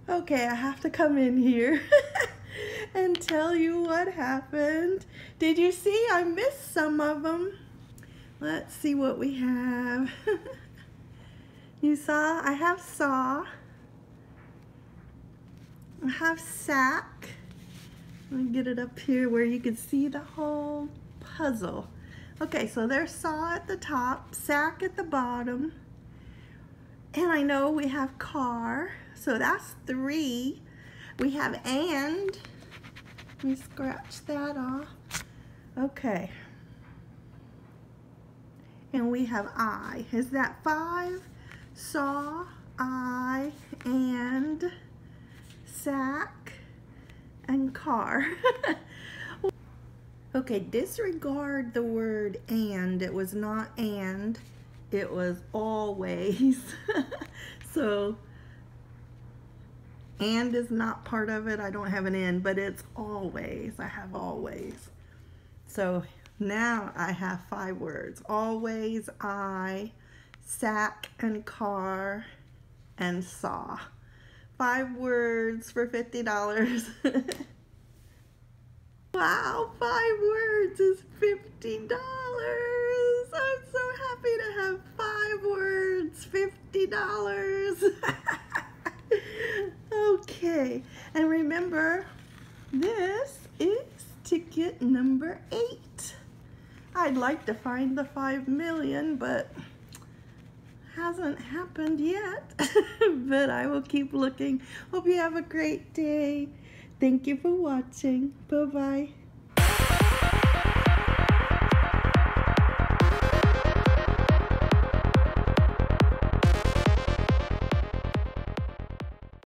Okay, I have to come in here and tell you what happened. Did you see? I missed some of them. Let's see what we have. You saw? I have saw. I have sack. Let me get it up here where you can see the whole puzzle. Okay, so there's saw at the top, sack at the bottom. And I know we have car, so that's 3. We have and. Let me scratch that off. Okay. And we have I. Is that 5? Saw, I, and, sack, and car. Okay, disregard the word and. It was not and. It was always. So, and is not part of it. I don't have an N, but it's always. I have always. So now I have 5 words. Always, I, sack and car, and saw. 5 words for $50. Wow, 5 words is $50. I'm so happy to have 5 words, $50. Okay, and remember, this is ticket number 8. I'd like to find the 5 million, but hasn't happened yet. But I will keep looking. Hope you have a great day. Thank you for watching. Bye-bye.